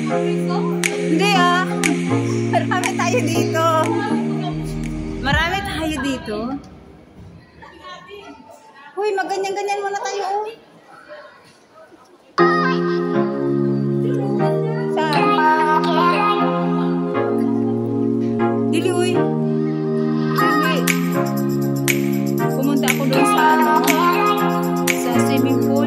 Hindi ah. Marami tayo dito. Marami tayo dito. Uy, maganyan-ganyan muna tayo. Saan? Dili, uy. Dili. Pumunta ako doon sa ano, sa swimming pool.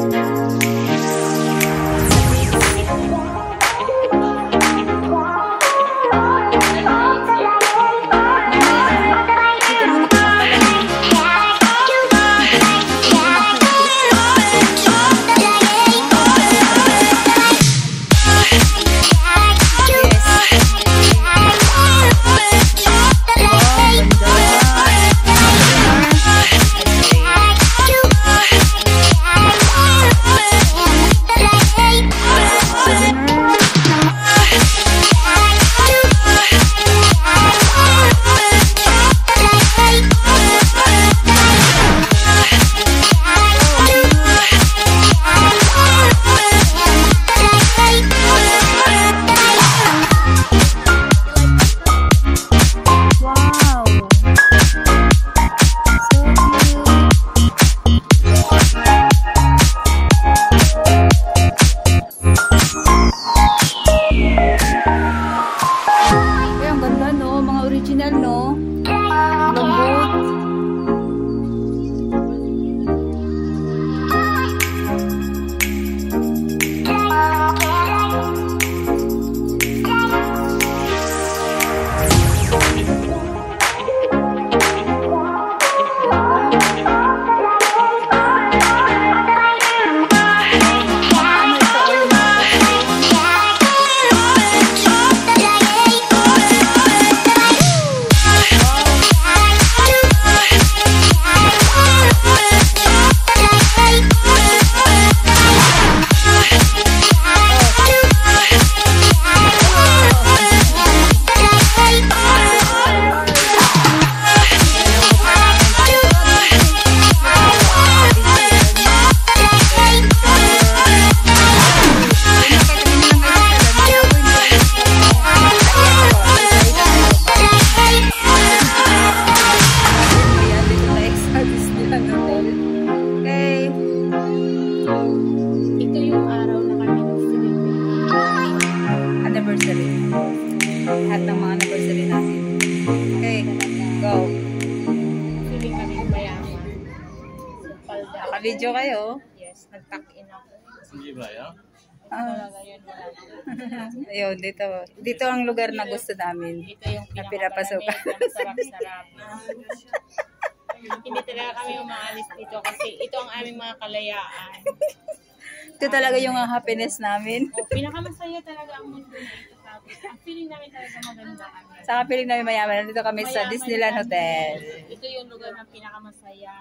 Lahat ng mga anniversary natin. Okay, go. Feeling kami mayaman. Naka-video kayo? Yes, nag-tuck-in ako. Hindi ba yan? Talaga yun. Ayun, dito ang lugar na gusto namin. Ito yung na pinapasukan. pinakamalamig, sarap-sarap. Hindi talaga kami umaalis dito kasi ito ang aming mga kalayaan. Ito talaga yung happiness namin. O, pinakamasaya talaga ang mundo na ito. Ang feeling namin talaga maganda kami. Saka feeling namin mayaman. Nandito kami sa Mayaman Disneyland kami. Hotel. Ito yung lugar na pinakamasaya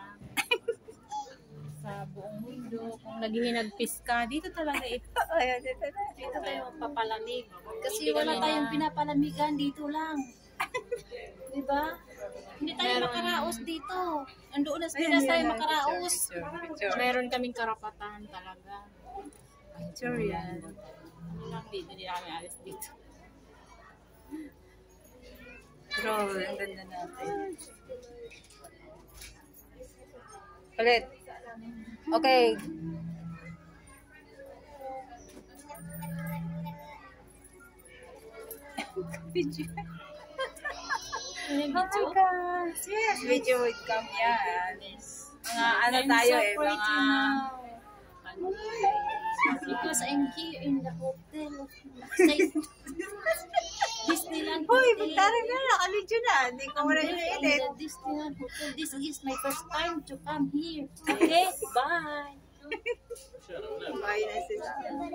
sa buong mundo. Kung naghihinagpis ka, dito talaga ito. Ayun, dito na. Dito tayo magpapalamig. Kasi Hindi wala kami tayong na- pinapalamigan dito lang. Diba? Hindi tayo Meron- makaraos dito. Andoon na sa Ayun, Pinas yun tayo na. makaraos. Picture. Meron kaming karapatan talaga. Picture yan. Ano lang dito, hindi na kami alis dito. Pero, ang ganda natin. Ulit. Okay. Video. Oh my gosh. Yes, video with cam yan. Mga ano tayo eh, mga... Because I'm here in the hotel of Disneyland Hoy, Hotel. magtarang na, naka-video na. Hindi ko I'm muna here in i-edit. the Disneyland Hotel. This is my first time to come here. Okay? Bye. Bye na sila.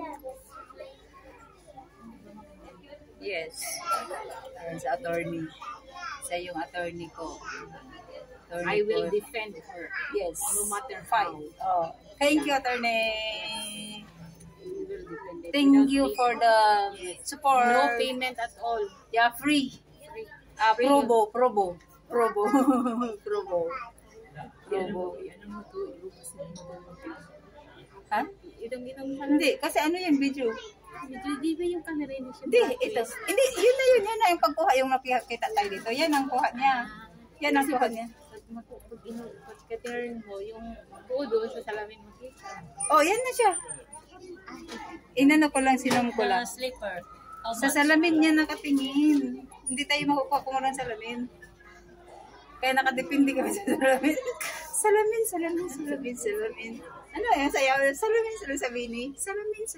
Yes. Ayun sa attorney. Siya yung attorney ko. Attorney I will ko. defend her. Yes. No matter Fight. how. Oh. Thank you, attorney. We will defend it. Thank you for the support. No payment at all. Yeah, free. Probo. Probo. Probo. Probo. Ano mo to? Ilubos na mo. Ha? Idong-idong ka na. Hindi, kasi ano yan, video. Di ba yung camera niya siya? Hindi, ito. Hindi, yun na yung pagkuha, yung nakikita tayo dito. Yan ang kuha niya. Yan ang kuha niya. Pag-turn mo, yung buo doon sa salamin mo kita. Oh, yan na siya. Inano ko lang, sinong ko lang. Slipper. Sa salamin niya nakatingin. Hindi tayo makukuha kung walang salamin. Kaya nakadepende kami sa salamin. Salamin. Ano yan? Sayaw. Salamin, sabi ni. Salamin.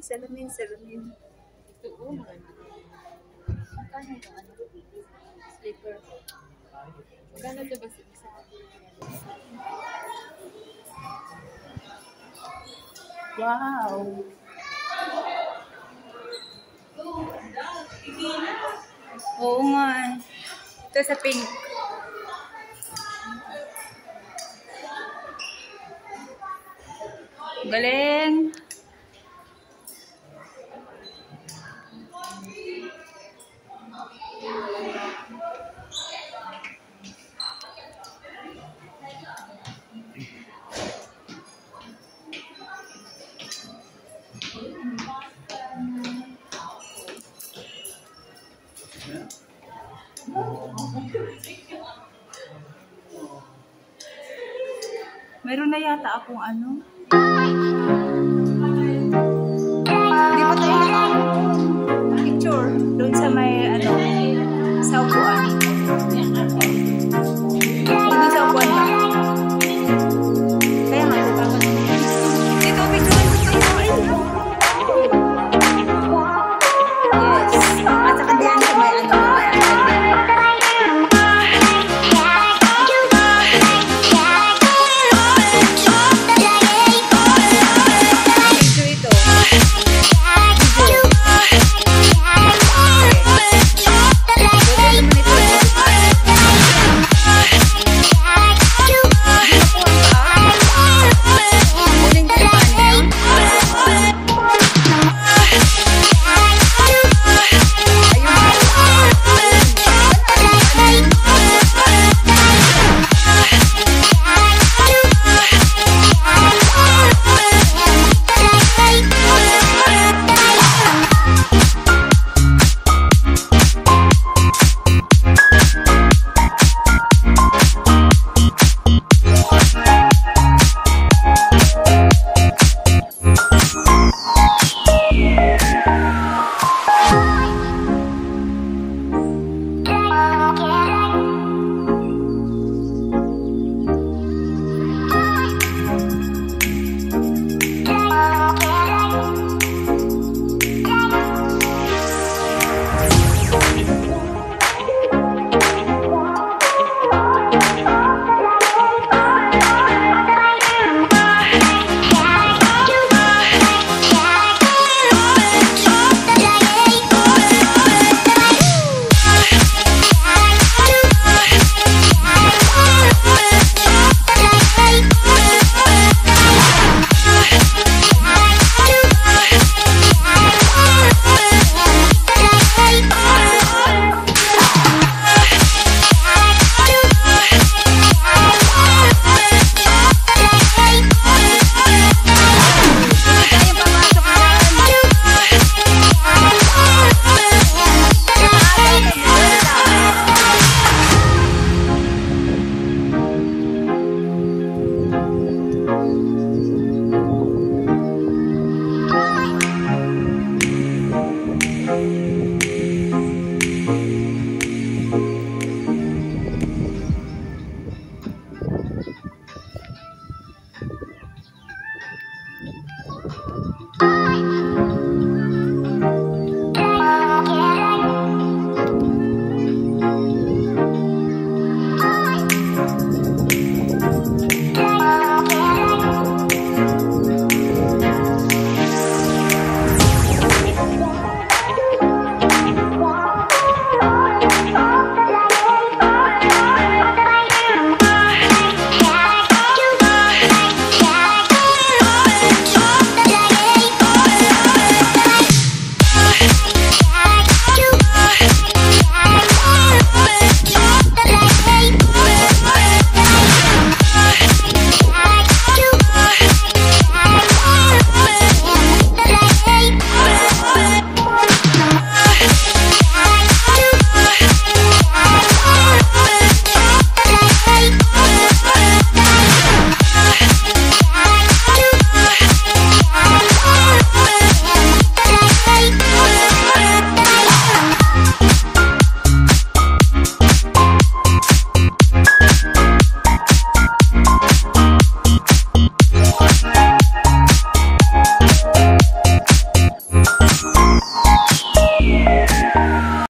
Ito, maganda. Magkano yung ano? Slipper. Magkano ito ba sa isa? Wow. Oo nga. Ito sa pink. Galing. Meron na yata akong ano.